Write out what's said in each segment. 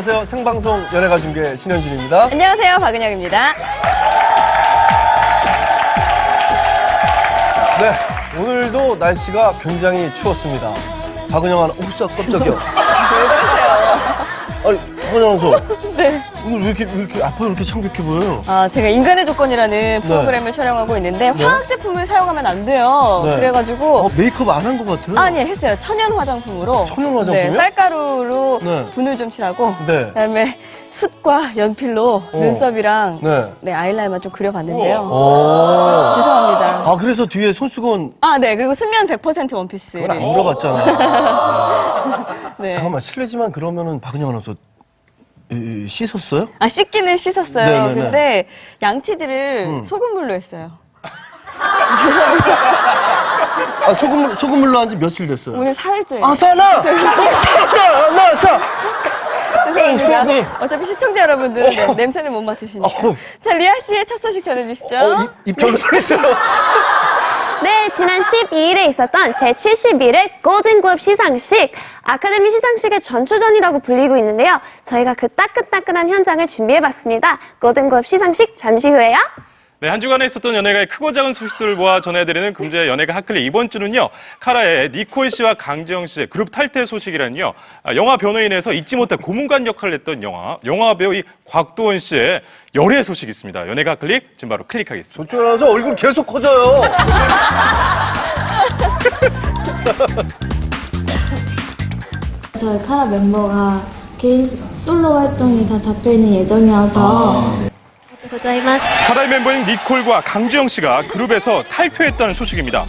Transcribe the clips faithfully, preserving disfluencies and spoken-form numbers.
안녕하세요. 생방송 연예가 중계 신현준입니다. 안녕하세요. 박은영입니다. 네, 오늘도 날씨가 굉장히 추웠습니다. 박은영아, 옵사 깜짝이야. 왜 그러세요? 아니, 박은영 선수. 네. 오늘 왜 이렇게, 왜 이렇게 아파 이렇게 창백해 보여요? 아, 제가 인간의 조건이라는 프로그램을 촬영하고 있는데 네. 화학 제품을 사용하면 안 돼요. 네. 그래가지고 어, 메이크업 안 한 것 같아요? 아니, 했어요. 천연 화장품으로. 천연 화장품이요? 네, 쌀가루로 네. 분을 좀 칠하고 네. 그다음에 숯과 연필로 어. 눈썹이랑 네. 네, 아이라인만 좀 그려봤는데요. 오. 죄송합니다. 아, 그래서 뒤에 손수건 아, 네. 그리고 순면 백 퍼센트 원피스. 그건 안 물어봤잖아. 네. 잠깐만, 실례지만 그러면은 박은영 아나운서 이, 씻었어요? 아, 씻기는 씻었어요. 네네네. 근데 양치질을 음. 소금물로 했어요. 아, 소금, 소금물로 한 지 며칠 됐어요? 오늘 사흘째예요. 아, 싸나! 싸나! 나, 싸! 죄송합니다. 네. 어차피 시청자 여러분들은 네, 냄새는 못 맡으시니까. 어. 자, 리아 씨의 첫 소식 전해주시죠. 어, 입, 입 절로 돌렸어요. 네, 지난 십이일에 있었던 제칠십일 회 골든글럽 시상식, 아카데미 시상식의 전초전이라고 불리고 있는데요. 저희가 그 따끈따끈한 현장을 준비해봤습니다. 골든글럽 시상식 잠시 후에요. 네, 한 주간에 있었던 연예가의 크고 작은 소식들을 모아 전해드리는 금주의 연예가 핫클릭. 이번 주는요, 카라의 니콜 씨와 강지영 씨의 그룹 탈퇴 소식이란요, 아, 영화 변호인에서 잊지 못할 고문관 역할을 했던 영화, 영화 배우 이 곽도원 씨의 열애 소식이 있습니다. 연예가 핫클릭, 지금 바로 클릭하겠습니다. 저쪽에서 얼굴 계속 커져요. 저희 카라 멤버가 개인 솔로 활동이 다 잡혀있는 예정이어서 카라의 멤버인 니콜과 강지영 씨가 그룹에서 탈퇴했다는 소식입니다.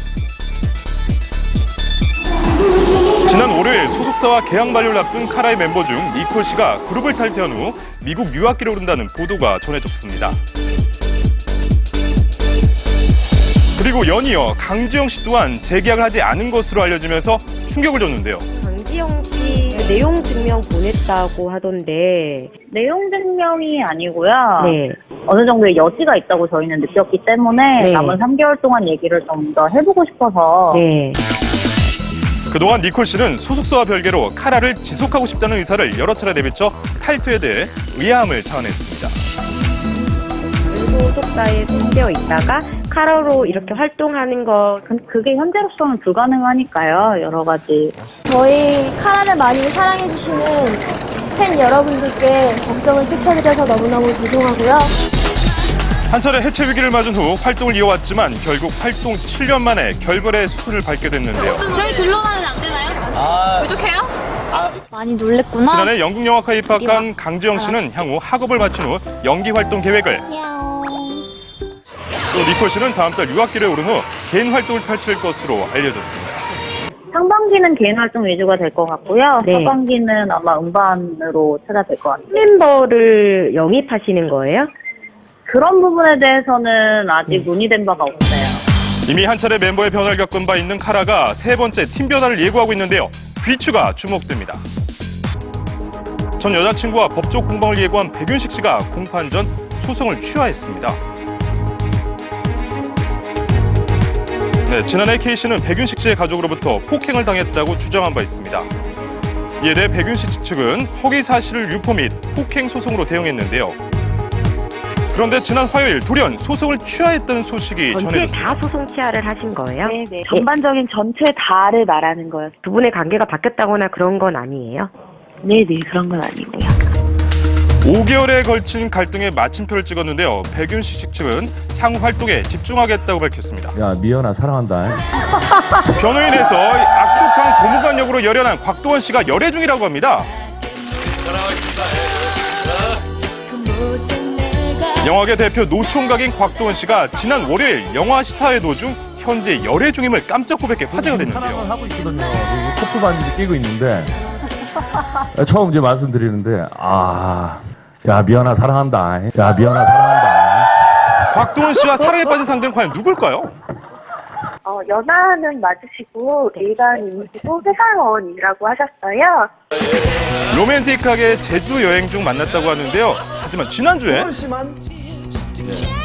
지난 월요일 소속사와 계약 만료를 앞둔 카라의 멤버 중 니콜 씨가 그룹을 탈퇴한 후 미국 유학기를 오른다는 보도가 전해졌습니다. 그리고 연이어 강지영 씨 또한 재계약을 하지 않은 것으로 알려지면서 충격을 줬는데요. 강지영 씨 내용 증명 보냈다고 하던데. 내용 증명이 아니고요. 네. 어느 정도의 여지가 있다고 저희는 느꼈기 때문에 네. 남은 삼 개월 동안 얘기를 좀 더 해보고 싶어서 네. 그동안 니콜 씨는 소속사와 별개로 카라를 지속하고 싶다는 의사를 여러 차례 내비쳐 탈퇴에 대해 의아함을 자아냈습니다. 소속사에 소속되어 있다가 카라로 이렇게 활동하는 거. 그게 현재로서는 불가능하니까요. 여러 가지. 저희 카라를 많이 사랑해주시는 팬 여러분들께 걱정을 끼쳐드려서 너무너무 죄송하고요. 한 차례 해체 위기를 맞은 후 활동을 이어왔지만 결국 활동 칠 년 만에 결별의 수순을 밟게 됐는데요. 저희 둘러가면 안 되나요? 아, 부족해요? 많이 놀랬구나. 지난해 영국 영화과에 입학한 강지영 씨는 향후 학업을 마친 후 연기 활동 계획을, 또 니콜 씨는 다음 달 유학기를 오른 후 개인 활동을 펼칠 것으로 알려졌습니다. 상반기는 개인 활동 위주가 될 것 같고요. 네. 하반기는 아마 음반으로 찾아뵐 것 같아요. 멤버를 영입하시는 거예요? 그런 부분에 대해서는 아직 논의된 바가 없어요. 이미 한 차례 멤버의 변화를 겪은 바 있는 카라가 세 번째 팀 변화를 예고하고 있는데요. 귀추가 주목됩니다. 전 여자친구와 법적 공방을 예고한 백윤식 씨가 공판 전 소송을 취하했습니다. 네, 지난해 K씨는 백윤식 씨의 가족으로부터 폭행을 당했다고 주장한 바 있습니다. 이에 대해 백윤식 측은 허위 사실을 유포 및 폭행 소송으로 대응했는데요. 그런데 지난 화요일 돌연 소송을 취하했다는 소식이 전체 전해졌습니다. 다 소송 취하를 하신 거예요? 네네. 전반적인 전체 다를 말하는 거예요. 두 분의 관계가 바뀌었다거나 그런 건 아니에요? 네네, 그런 건 아니고요. 오 개월에 걸친 갈등에 마침표를 찍었는데요. 백윤식 측은 향후 활동에 집중하겠다고 밝혔습니다. 야, 미연아 사랑한다. 변호인에서 악독한 고문관 역으로 열연한 곽도원 씨가 열애 중이라고 합니다. 영화계 대표 노총각인 곽도원 씨가 지난 월요일 영화 시사회 도중 현재 열애 중임을 깜짝 고백해 화제가 됐는데요. 사랑을 하고 있거든요. 커플 반지 끼고 있는데 처음 이제 말씀드리는데 아, 야 미연아 사랑한다. 야 미연아 사랑한다. 곽도원 씨와 사랑에 빠진 상대는 과연 누굴까요? 어, 연하는 맞으시고 일반인이시고 회사원이라고 하셨어요. 로맨틱하게 제주 여행 중 만났다고 하는데요. 하지만 지난주에